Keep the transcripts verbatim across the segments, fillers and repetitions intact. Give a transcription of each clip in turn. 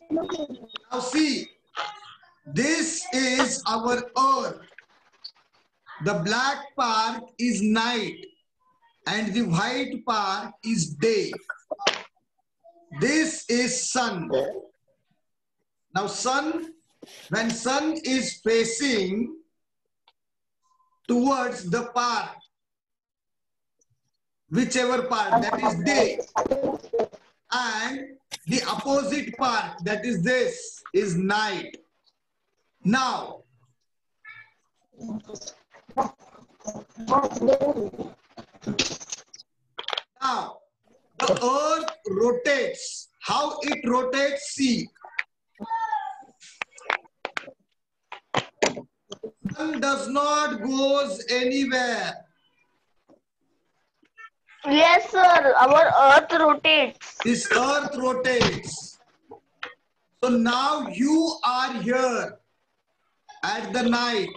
Now see, this is our earth. The black part is night and the white part is day. This is sun. Now sun, when sun is facing towards the part, whichever part, that is day, and the opposite part, that is this, is night. Now, now the earth rotates. How it rotates? See, sun does not goes anywhere. Yes, sir. Our earth rotates. This earth rotates. So now you are here at the night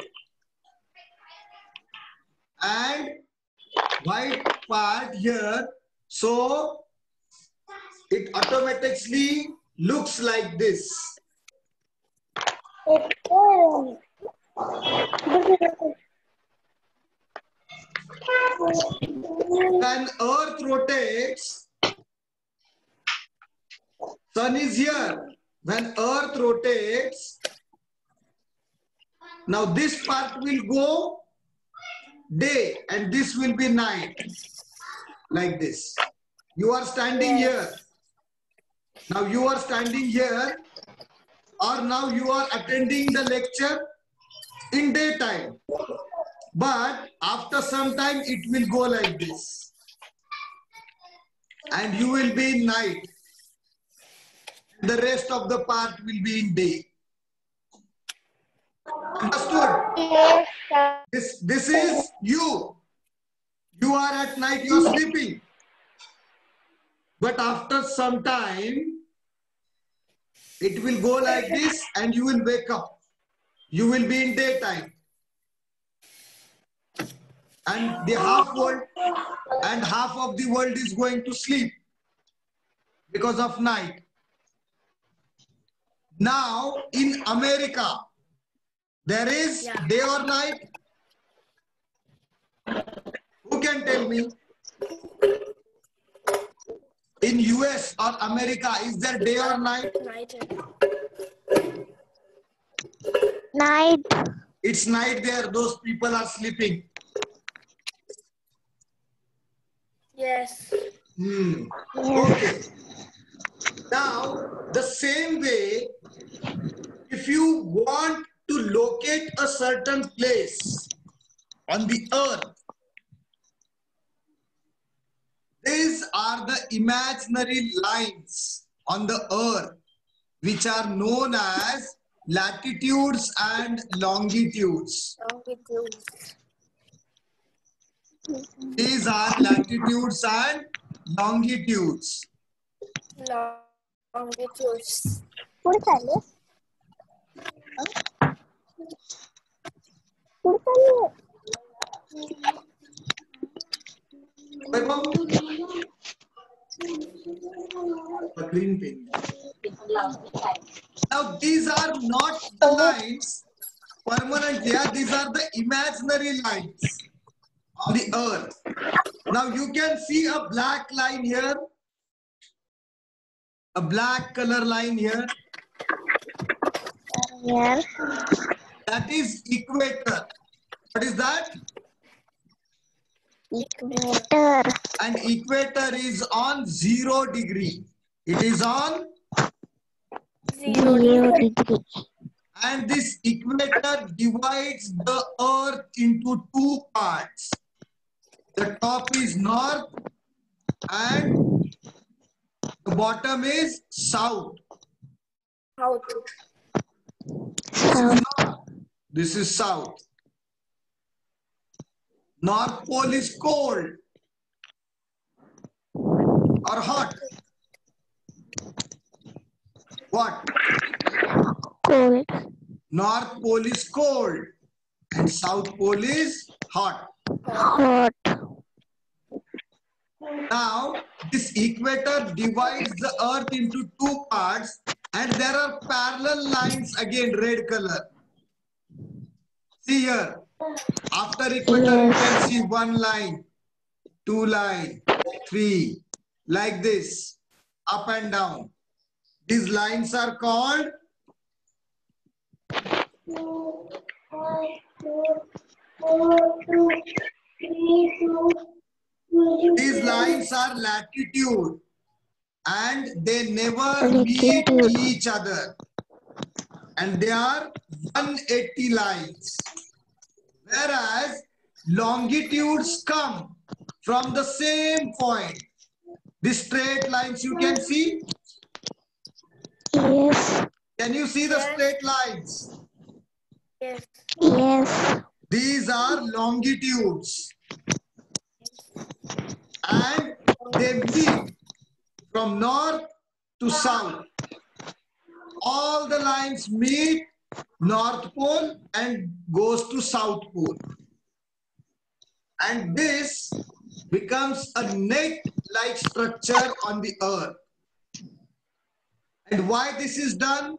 and white part here. So it automatically looks like this. When earth rotates, sun is here. When earth rotates, now this part will go day and this will be night. Like this. You are standing here. Now you are standing here, or now you are attending the lecture in daytime. But after some time it will go like this. And you will be in night. The rest of the part will be in day. Understood? Yes, sir. This, this is you. You are at night, you are sleeping. But after some time, it will go like this and you will wake up. You will be in daytime. And the half world and half of the world is going to sleep because of night. Now in America, there is Yeah. day or night? Who can tell me? In U S or America, is there day or night? Night. Night. It's night there, those people are sleeping. Yes. Hmm. Okay. Now, the same way, if you want to locate a certain place on the earth, these are the imaginary lines on the earth, which are known as latitudes and longitudes. Longitude. These are latitudes and longitudes. Longitudes. A green pen. Now these are not the lines permanent here, these are the imaginary lines on the earth. Now you can see a black line here, a black color line here. Yes. That is equator. What is that? Equator. And equator is on zero degree. It is on, Zero. Zero degree. and this equator divides the earth into two parts. The top is north and the bottom is south. South. This is north. This is south. North Pole is cold or hot. What? Cold. North Pole is cold and South Pole is hot. Hot. Now, this equator divides the earth into two parts. And there are parallel lines again, red color. See here. After equator, you can see one line, two line, three, like this, up and down. These lines are called these lines are latitude, and they never meet each other, and they are one hundred eighty lines, whereas longitudes come from the same point. The straight lines you can see. Yes. Can you see the Yes. straight lines? Yes. Yes. These are longitudes, and they meet from north to south. All the lines meet North Pole and goes to South Pole. And this becomes a net-like structure on the earth. And why this is done?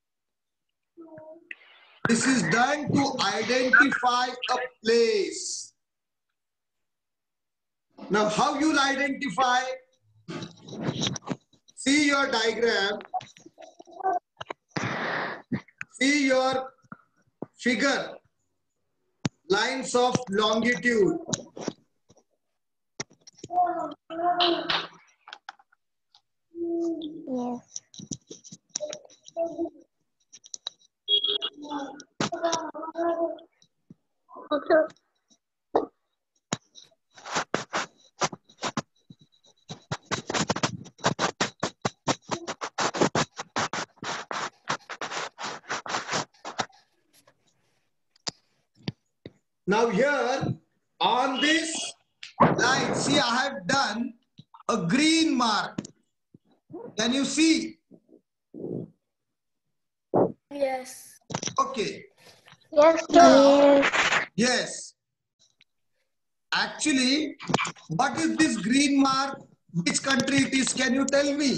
This is done to identify a place. Now, how you'll identify? See your diagram. See your figure. Lines of longitude. Yes. Now here on this line, see, I have done a green mark. Can you see? Yes. Okay. Yes, Now, yes. yes. Actually, what is this green mark? Which country it is? Can you tell me?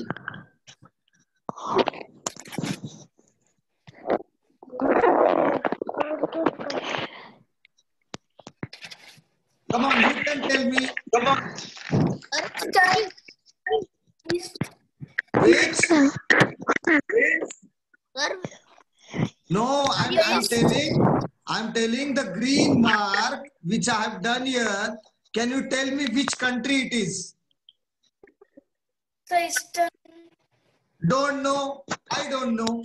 Come on, you can tell me. Come on. Time. Which? No, I'm, I'm Yes. telling, I'm telling the green mark which I have done here. Can you tell me which country it is? The eastern. Don't know. I don't know.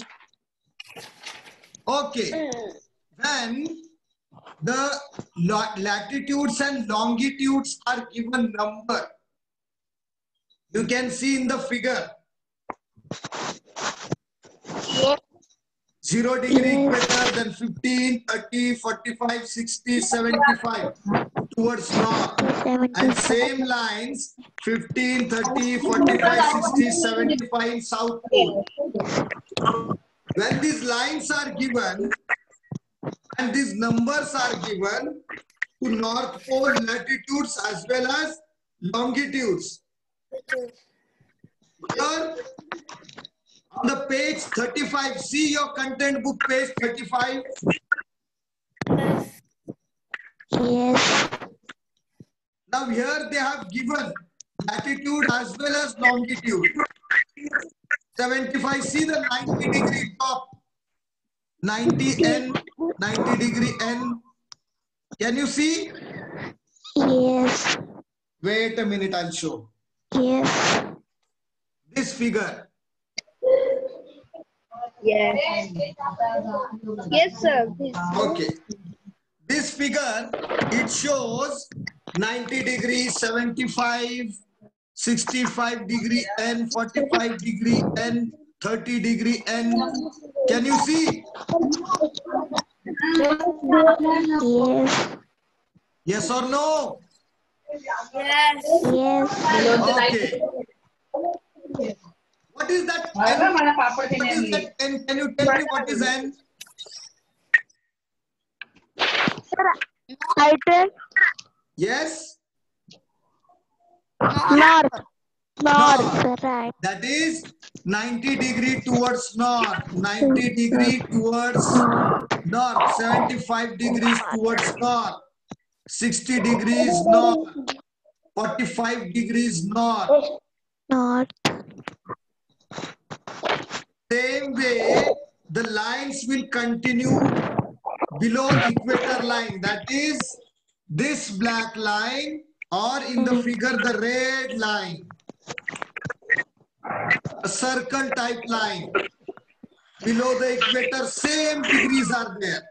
Okay. When the latitudes and longitudes are given number, you can see in the figure. Yes. zero degree Yes. equator, then fifteen, thirty, forty-five, sixty, seventy-five towards north. And same lines, fifteen, thirty, forty-five, sixty, seventy-five South Pole. When these lines are given and these numbers are given to North Pole latitudes as well as longitudes. Here on the page thirty-five, see your content book page thirty-five. Yes. Yes. Now here they have given latitude as well as longitude. seventy-five, see the ninety degree top. ninety N, ninety degree N. Can you see? Yes. Wait a minute, I'll show. Yes. This figure. Yes. Yes, sir. Okay. This figure, it shows ninety degree, seventy-five, sixty-five degree N, forty-five degree N, thirty degree N. Can you see? Yes. Yes or no? Yes. Yes. Okay. What is that N? What is that N? Can you tell me what is N? Titan. Yes? North. North, North. right. That is ninety degree towards north, ninety degree towards north, seventy-five degrees towards north, sixty degrees north, forty-five degrees north. North. Same way, the lines will continue below equator line. That is this black line, or in the figure, the red line. A circle type line. Below the equator, same degrees are there.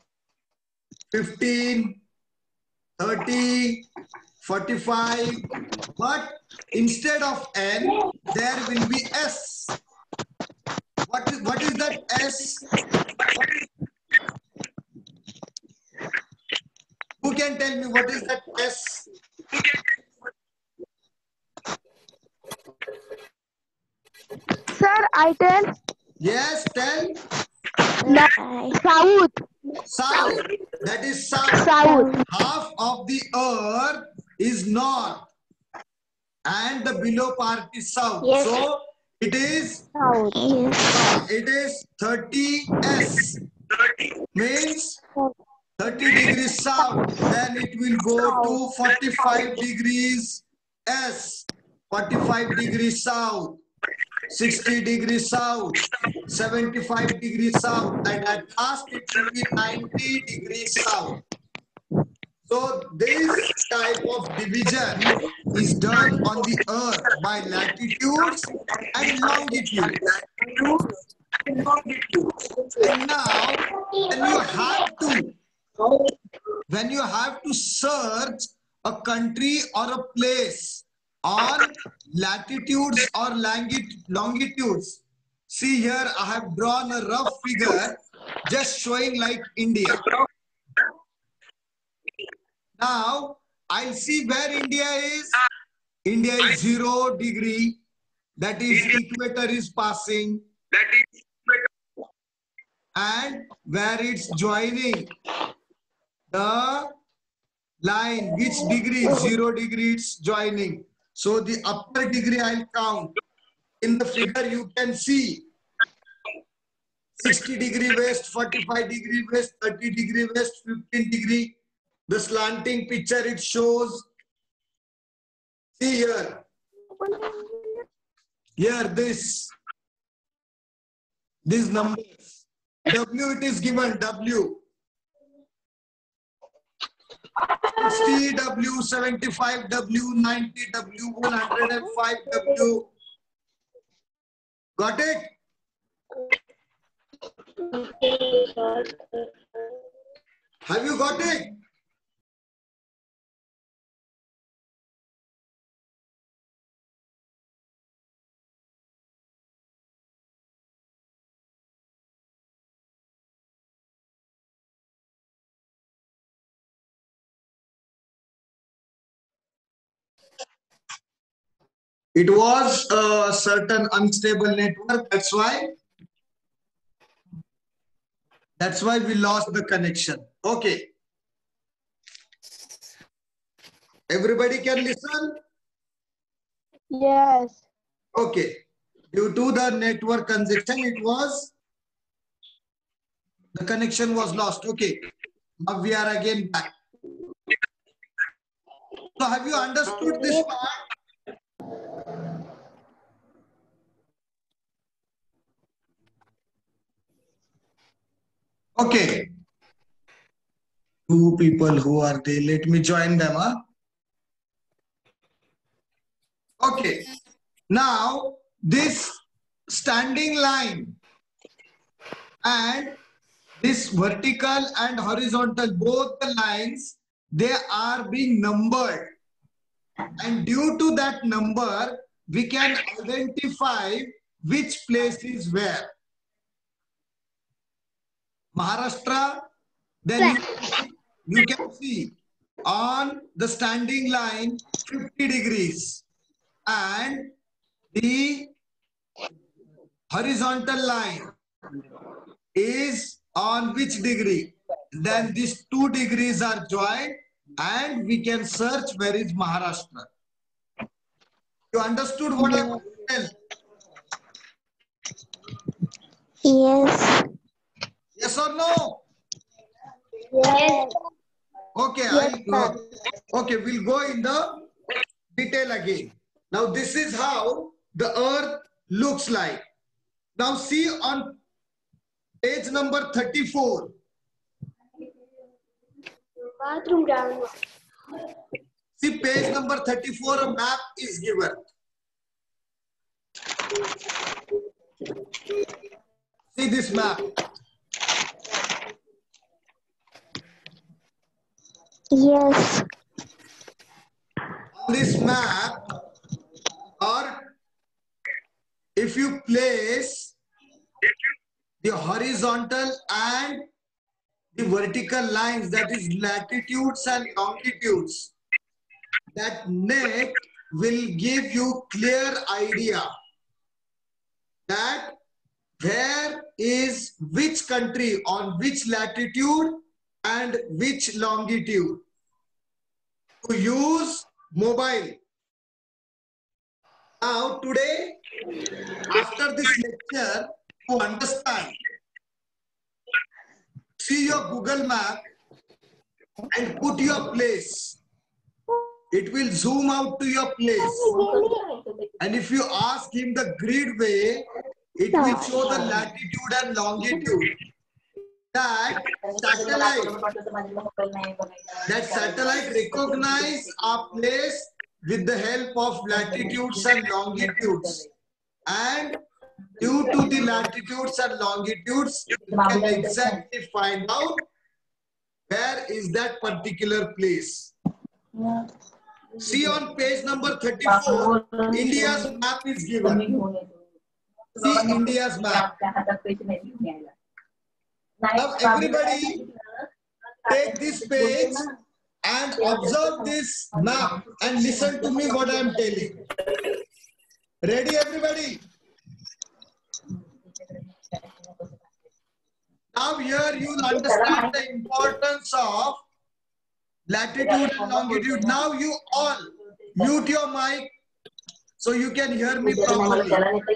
fifteen, thirty, forty-five. But instead of N, there will be S. What is, what is that S? Who can tell me what is that S? Sir, I tell. Yes, tell. South. South. That is south. South. Half of the earth is north, and the below part is south. Yes. So it is South. Yes. it is thirty S. Means thirty degrees south. Then it will go to forty-five degrees S. forty-five degrees south. sixty degrees south, seventy-five degrees south, and at last it will be ninety degrees south. So this type of division is done on the earth by latitudes and longitudes. And now, when you have to, when you have to search a country or a place on latitudes or longitudes, see here I have drawn a rough figure just showing like India. Now I'll see where India is. India is zero degree, that is equator is passing, and where it's joining the line, which degree? Zero degree it's joining. So the upper degree I'll count. In the figure you can see sixty degree west, forty-five degree west, thirty degree west, fifteen degree. The slanting picture it shows. See here. Here this. These numbers. W it is given, W. sixty W, seventy-five W, ninety W, one hundred five W. Got it? Have you got it? It was a certain unstable network. That's why. That's why we lost the connection. Okay. Everybody can listen? Yes. Okay. Due to the network congestion, it was, the connection was lost. Okay. Now we are again back. So have you understood this part? Okay. Two people who are there, let me join them. Huh? Okay. Now, this standing line and this vertical and horizontal, both the lines, they are being numbered. And due to that number, we can identify which place is where. Maharashtra, then you, you can see on the standing line fifty degrees and the horizontal line is on which degree? Then these two degrees are joined and we can search where is Maharashtra. You understood what I want to tell? Yes. Yes or no? Yes. Okay, Yes, I uh, sir. okay, we'll go in the detail again. Now this is how the earth looks like. Now see on page number thirty-four. Bathroom down. See page number thirty-four, a map is given. See this map. Yes. On this map, or if you place the horizontal and the vertical lines, that is latitudes and longitudes, that net will give you clear idea that where is which country on which latitude and which longitude. To use mobile. Now today, after this lecture, to understand, see your Google map and put your place. It will zoom out to your place. And if you ask him the grid way, it will show the latitude and longitude. That satellite, that satellite recognize our place with the help of latitudes and longitudes. And due to the latitudes and longitudes, you can exactly find out where is that particular place. See on page number thirty-four, India's map is given. See India's map. Now everybody take this page and observe this map and listen to me what I am telling. Ready everybody? Now here you will understand the importance of latitude and longitude. Now you all mute your mic so you can hear me properly.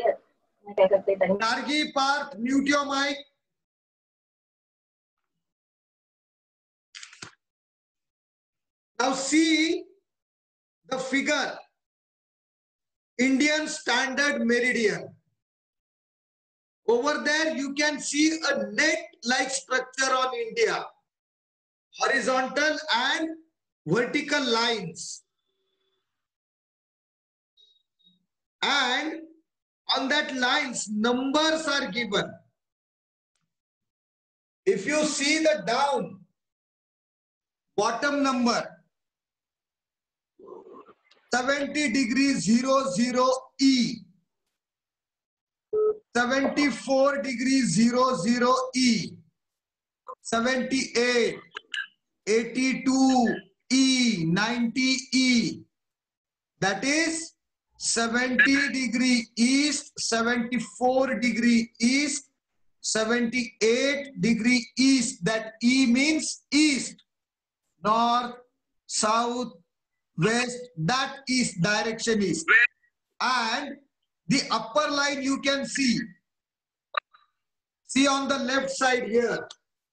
Nargi, Parth, mute your mic. Now see the figure, Indian Standard Meridian. Over there you can see a net-like structure on India. Horizontal and vertical lines. And on that lines, numbers are given. If you see the down, bottom number, seventy degrees zero zero E, seventy-four degrees zero zero E, seventy-eight, eighty-two E, ninety E, that is seventy degree east, seventy-four degree east, seventy-eight degree east, that E means east, north, south, west, that is direction is. And the upper line you can see. See on the left side here.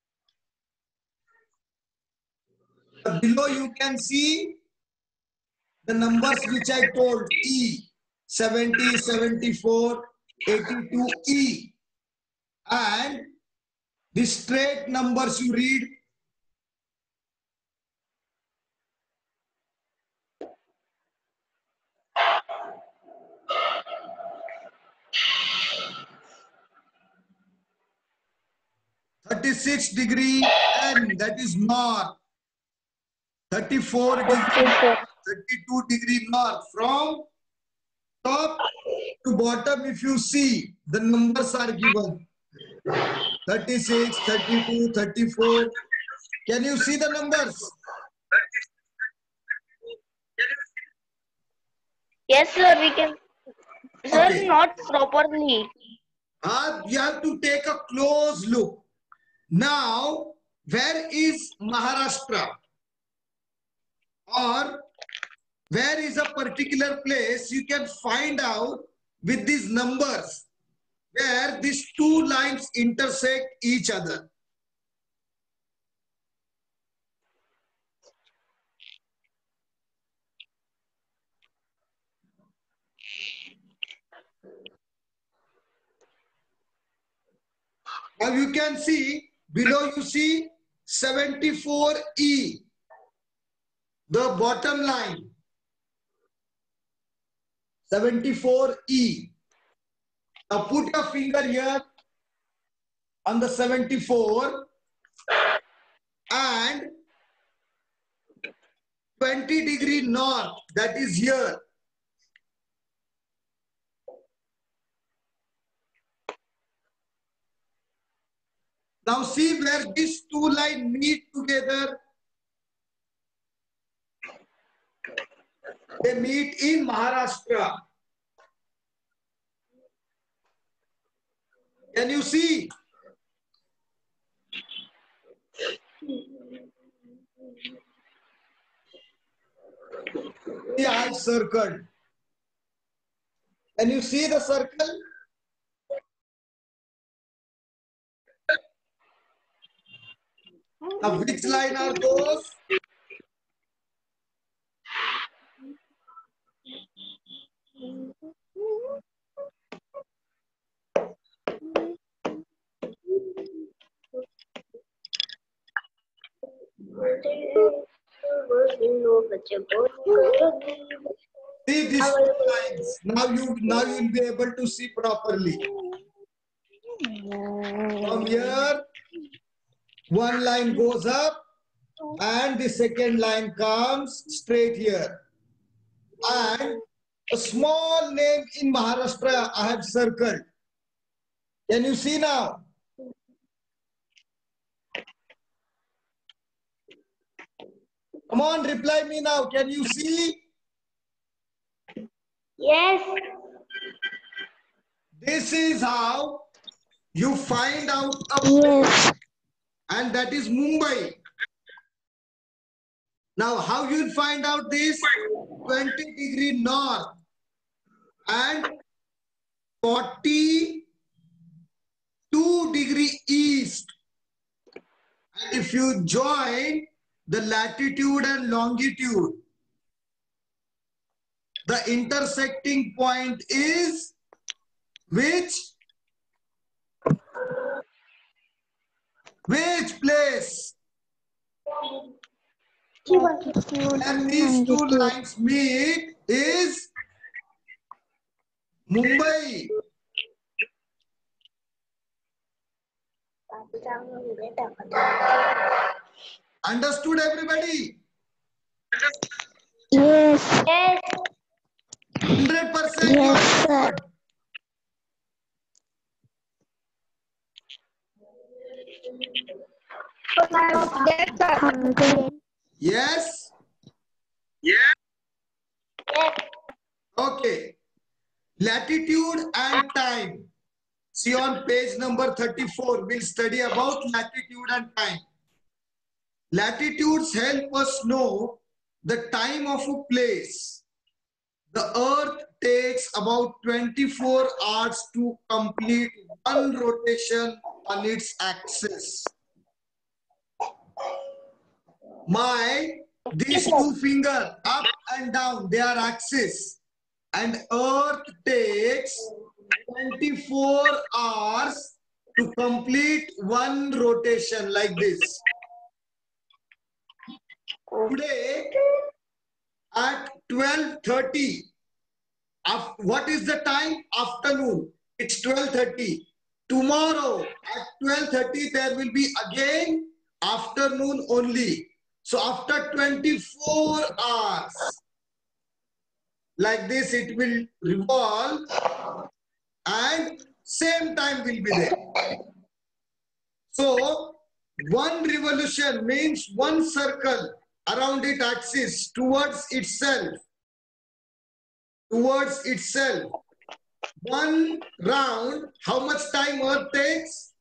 Below you can see the numbers which I told, E, seventy, seventy-four, eighty-two E. And the straight numbers you read. thirty-six degree N, that is north. thirty-four degree, thirty-two degree north. From top to bottom, if you see, the numbers are given. thirty-six, thirty-two, thirty-four. Can you see the numbers? Yes, sir, we can. Sir, Okay. not properly. Uh, you have to take a close look. Now, where is Maharashtra? Or where is a particular place you can find out with these numbers. where these two lines intersect each other. Now you can see, below you see seventy-four E, the bottom line. seventy-four E. Now put your finger here on the seventy-four and twenty degree north, that is here. Now see where these two lines meet together. They meet in Maharashtra. Can you see? See, I have circled. Can you see the circle? Now, which line are those? See these two lines. Now you now you will be able to see properly. From here, one line goes up and the second line comes straight here. And a small name in Maharashtra I have circled. Can you see now? Come on, reply me now. Can you see? Yes. This is how you find out a place, and that is Mumbai. Now, how you will find out this? twenty degree north and forty-two degree east. And if you join the latitude and longitude, the intersecting point is which? Which place? And these two lines meet is Mumbai. Understood, everybody? Yes. Yes. one hundred percent. Yes, sir. Yes? Yes. Okay. Latitude and time. See on page number thirty-four, we'll study about latitude and time. Latitudes help us know the time of a place. The earth takes about twenty-four hours to complete one rotation on its axis. My, these two fingers, up and down, they are axis. And earth takes twenty-four hours to complete one rotation like this. Today, at twelve thirty, what is the time? Afternoon. It's twelve thirty. Tomorrow at twelve thirty, there will be again afternoon only. So after twenty-four hours, like this, it will revolve and same time will be there. So one revolution means one circle around its axis towards itself. Towards itself. One round, how much time Earth takes?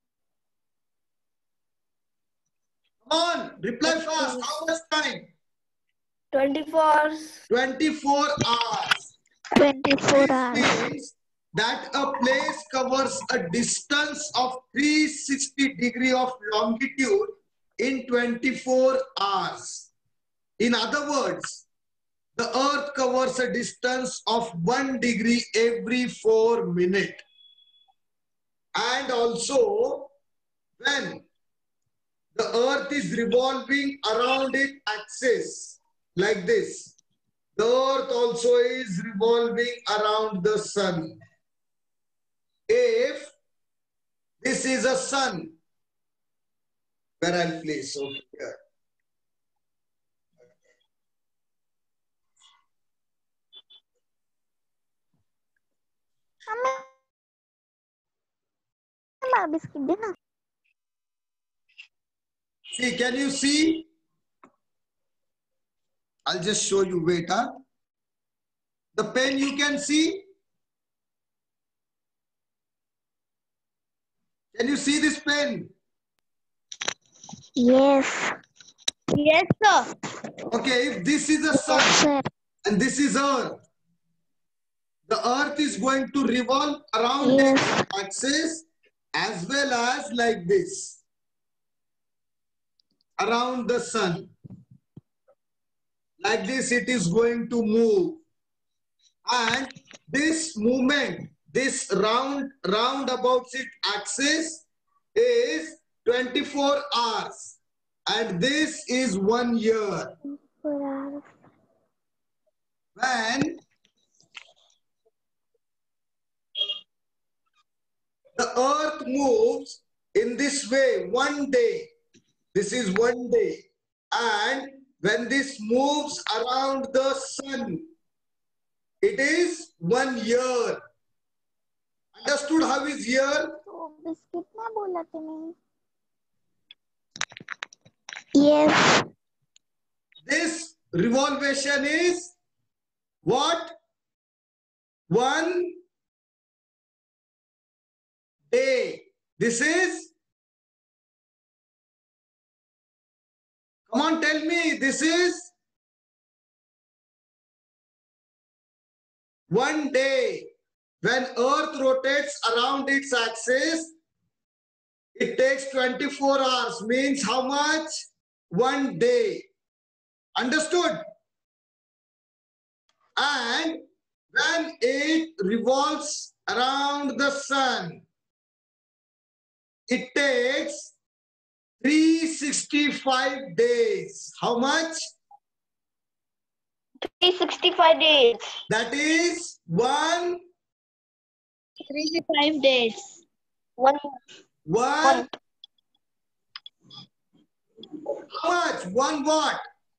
Come on, reply fast. How much time? twenty-four. twenty-four hours. twenty-four This hours. means that a place covers covers a distance of three hundred sixty degree of longitude in twenty-four hours. In other words, the earth covers a distance of one degree every four minutes. And also, when the earth is revolving around its axis, like this, the earth also is revolving around the sun. If this is a sun, where I'll place over here. See, can you see? I'll just show you, wait, huh? The pen you can see? Can you see this pen? Yes. Yes, sir. Okay, if this is the sun Yes, sir. and this is earth, the earth is going to revolve around Yes. its axis as well as like this, around the sun. Like this it is going to move. And this movement, this round, round about its axis is twenty-four hours. And this is one year. When the earth moves in this way, one day, this is one day. And when this moves around the sun, it is one year. Understood how is year? Yes. This revolution is what? One day. This is, come on, tell me, this is one day. When earth rotates around its axis, it takes twenty-four hours, means how much? One day. Understood? And when it revolves around the sun, it takes three hundred sixty-five days. How much? three hundred sixty-five days. That is one, three hundred sixty-five days. One. one, how much? One what?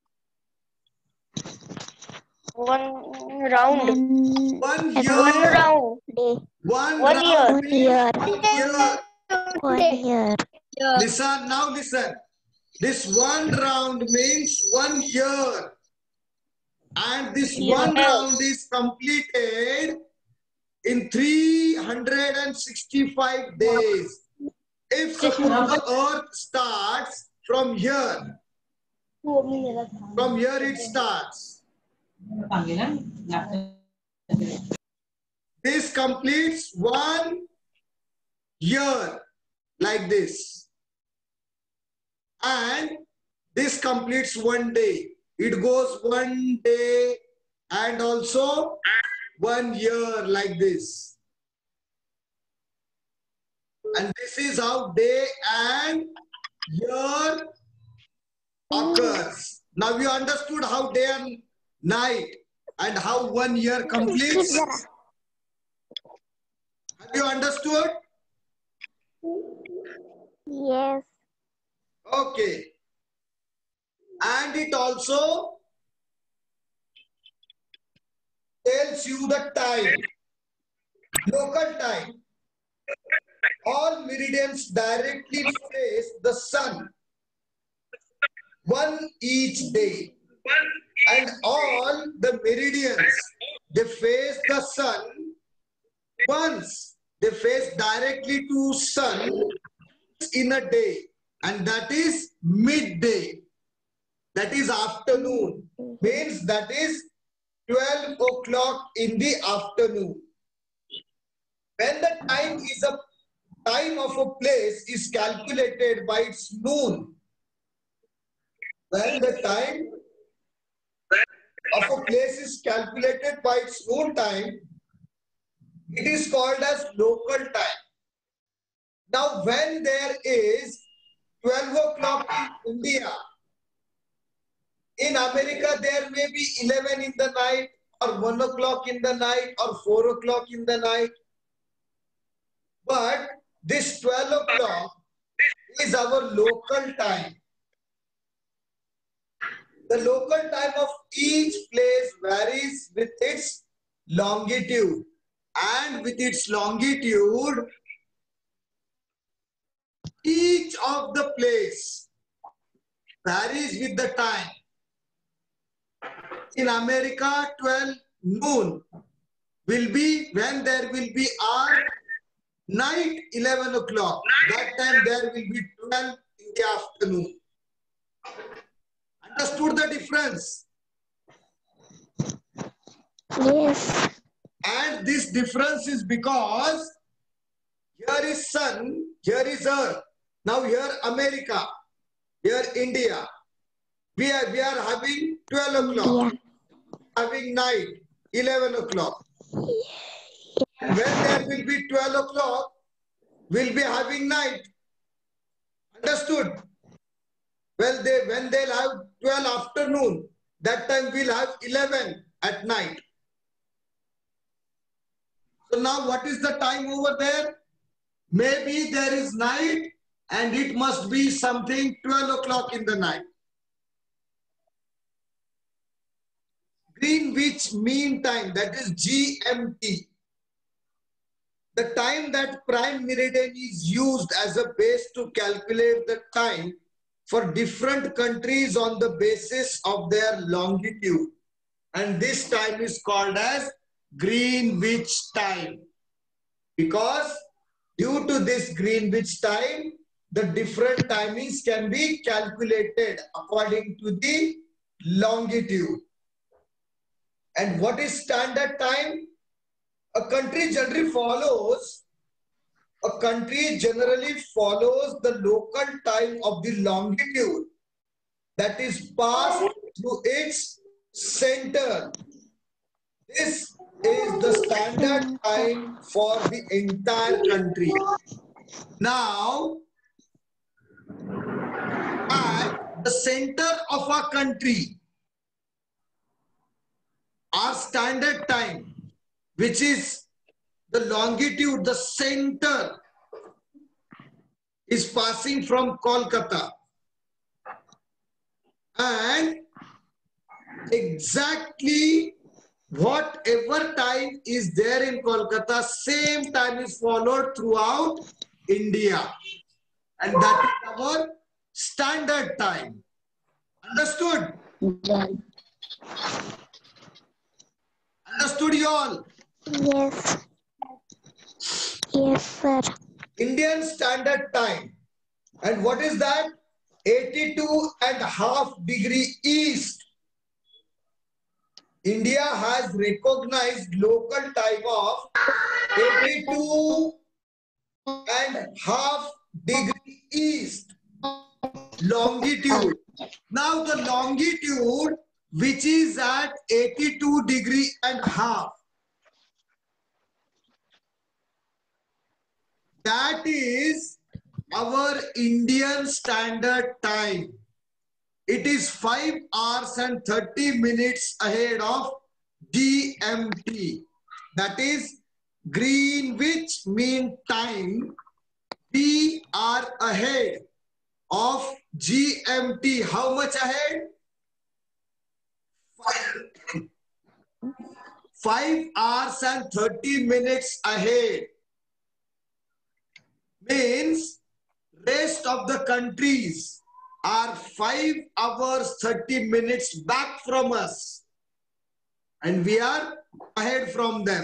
One round. One And year. one round. Day. One, One round year. means One year. One year. Listen, now listen. This one round means one year. And this Yes. one round is completed in three hundred sixty-five days. If suppose the earth starts from here, from here it starts. This completes one year, like this. And this completes one day. It goes one day and also one year, like this. And this is how day and year occurs. Now you understood how day and night and how one year completes? Have you understood? Yes. Okay. And it also tells you the time, local time. All meridians directly face the sun, one each day. And all the meridians, they face the sun once. They face directly to sun in a day. And that is midday. That is afternoon. Means that is twelve o'clock in the afternoon. when the time is a time of a place is calculated by its noon, when the time of a place is calculated by its noon time, it is called as local time. Now, when there is twelve o'clock in India, in America there may be eleven in the night, or one o'clock in the night, or four o'clock in the night. But this twelve o'clock is our local time. The local time of each place varies with its longitude. And with its longitude, each of the place varies with the time. In America, twelve noon will be when there will be our night eleven o'clock. That time there will be twelve in the afternoon. Understood the difference? Yes. And this difference is because here is sun, here is earth. Now here America, here India. We are, we are having twelve o'clock, having night, eleven o'clock. And when there will be twelve o'clock, we'll be having night. Understood? Well, they, when they'll have twelve afternoon, that time we'll have eleven at night. So now what is the time over there? Maybe there is night and it must be something twelve o'clock in the night. Greenwich Mean Time, that is G M T. The time that prime meridian is used as a base to calculate the time for different countries on the basis of their longitude. And this time is called as Greenwich time. Because due to this Greenwich time, the different timings can be calculated according to the longitude. And what is standard time? A country generally follows, a country generally follows the local time of the longitude that is passed through its center. This is the standard time for the entire country. Now, at the center of our country, our standard time, which is the longitude, the center, is passing from Kolkata. And exactly whatever time is there in Kolkata, same time is followed throughout India. And that is our standard time. Understood? Understood you all? Yes. Yes, sir. Indian Standard Time. And what is that? eighty-two and a half degree east. India has recognized local time of eighty-two and half degree east longitude. Now the longitude which is at eighty-two degree and half, that is our Indian Standard Time. It is five hours and thirty minutes ahead of G M T. That is Greenwich Mean Time. We are ahead of G M T. How much ahead? Five, five hours and thirty minutes ahead. Means rest of the countries are five hours thirty minutes back from us, and we are ahead from them.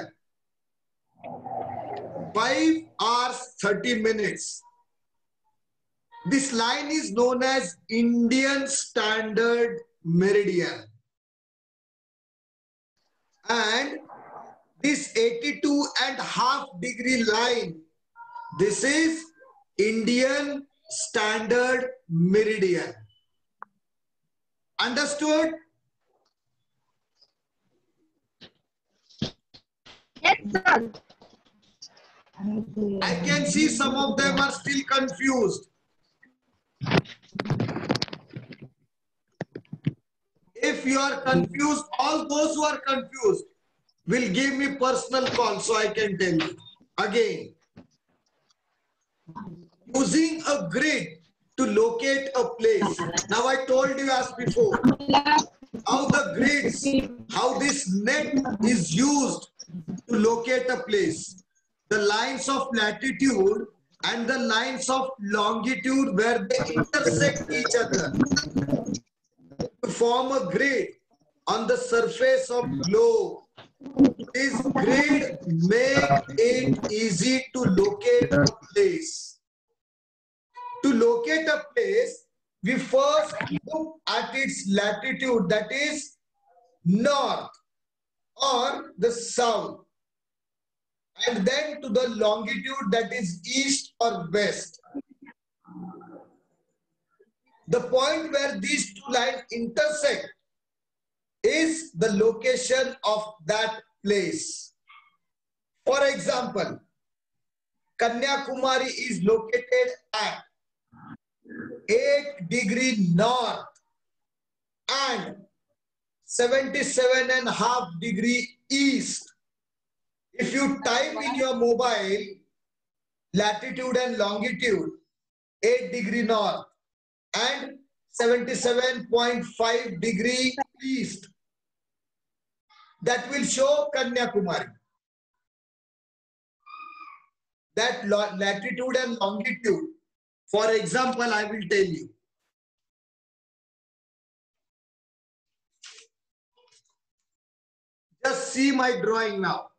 five hours thirty minutes. This line is known as Indian Standard Meridian. And This eighty-two and half degree line, this is Indian Standard Meridian. Understood? Yes, sir. I can see some of them are still confused. If you are confused, all those who are confused will give me personal call so I can tell you. Again, using a grid to locate a place. Now I told you as before, how the grids, how this net is used to locate a place. The lines of latitude and the lines of longitude where they intersect each other to form a grid on the surface of globe. This grid makes it easy to locate a place. To locate a place, we first look at its latitude, that is north or the south, and then to the longitude, that is east or west. The point where these two lines intersect is the location of that place. For example, Kanyakumari is located at eight degree north and seventy-seven and a half degree east. If you type in your mobile latitude and longitude, eight degree north and seventy-seven point five degree east, that will show Kanyakumari. That latitude and longitude, for example, I will tell you. Just see my drawing now.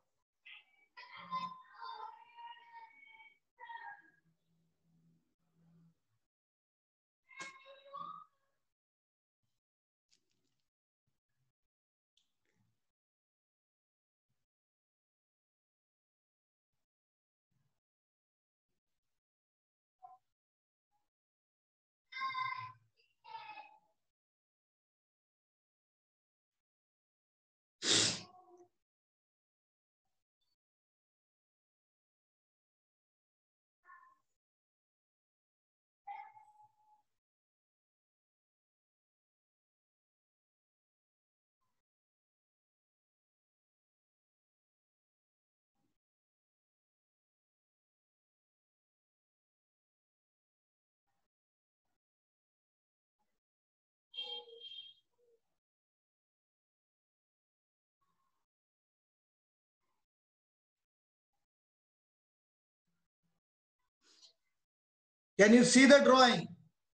Can you see the drawing?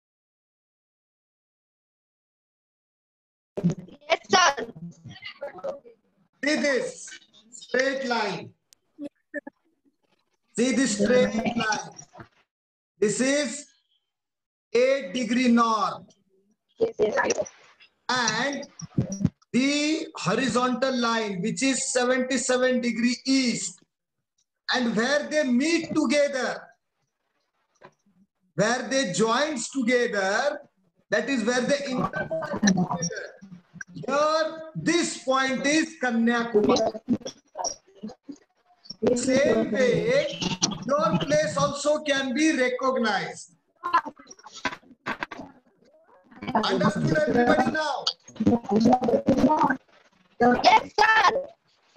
Yes, sir. See this straight line. See this straight line. This is eight degree north. And the horizontal line, which is seventy-seven degree east. And where they meet together, where they joins together, that is where they intersect together. Here, this point is Kanyakumari. Same way, your place also can be recognized. Understood everybody now? Yes, sir.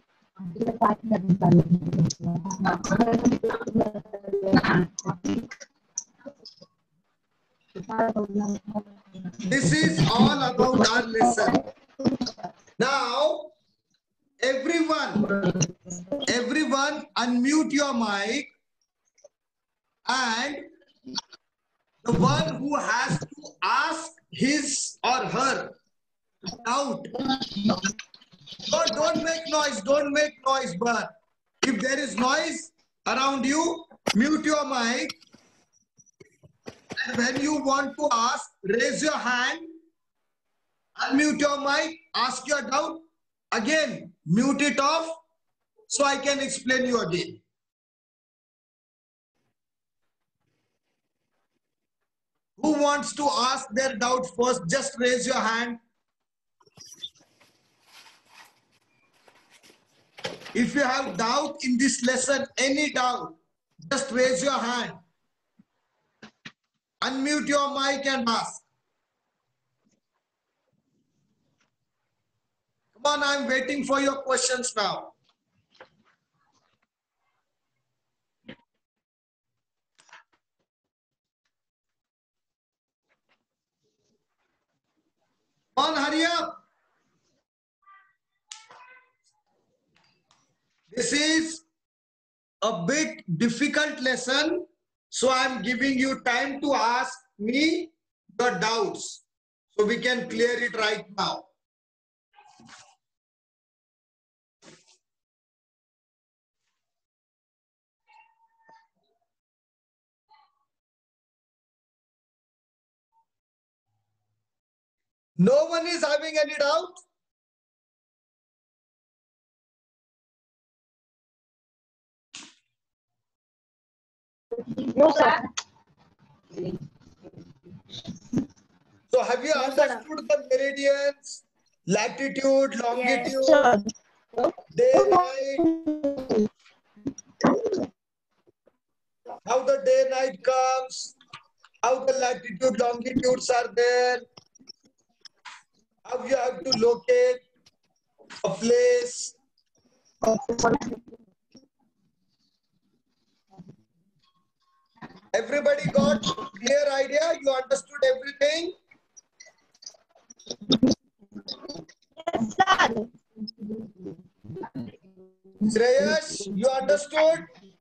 This is all about our lesson. Now, everyone, everyone unmute your mic, and the one who has to ask his or her doubt. No, don't make noise, don't make noise, but if there is noise around you, mute your mic. And when you want to ask, raise your hand, unmute your mic, ask your doubt. Again, mute it off so I can explain you again. Who wants to ask their doubt first? Just raise your hand. If you have doubt in this lesson, any doubt, just raise your hand. Unmute your mic and ask. Come on, I'm waiting for your questions now. Come on, hurry up. This is a bit difficult lesson, so I'm giving you time to ask me your doubts so we can clear it right now. No one is having any doubt? No, sir. So have you Yes, sir. understood the meridians, latitude, longitude, Yes, sir. day, night, how the day, night comes, how the latitude, longitudes are there, how you have to locate a place. Everybody got clear idea? You understood everything? Yes, sir. Shreyash, you understood?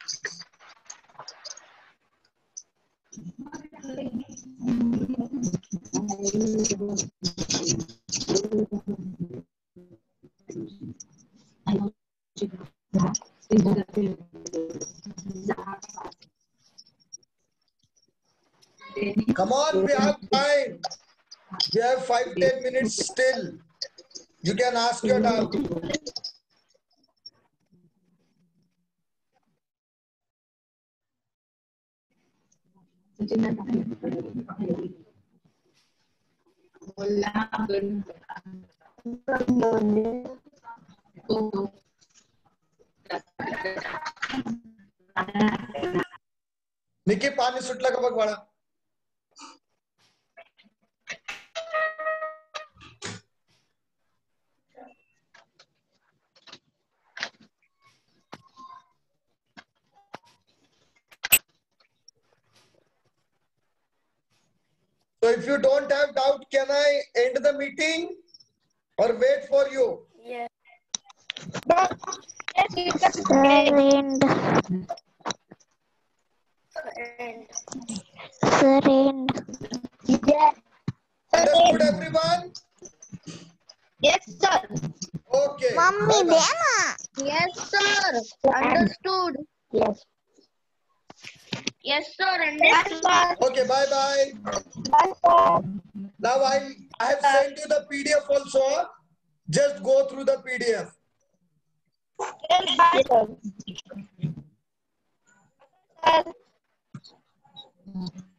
Come on, we have time. We have five, ten minutes still. You can ask your doubt. निकी पाणी सुटलं का बघ बाळा. So if you don't have doubt, can I end the meeting or wait for you? Yes. Yes, you can. Sir, end. And Sir, end. Yes. Understood everyone? Yes, sir. Okay. Mummy, Bye-bye. dema. Yes, sir. Understood. Yes. Yes, sir. Understood. Okay, bye bye. Bye, sir. Now I I have sent you the P D F also. Just go through the P D F. Yes, bye, sir. Sir.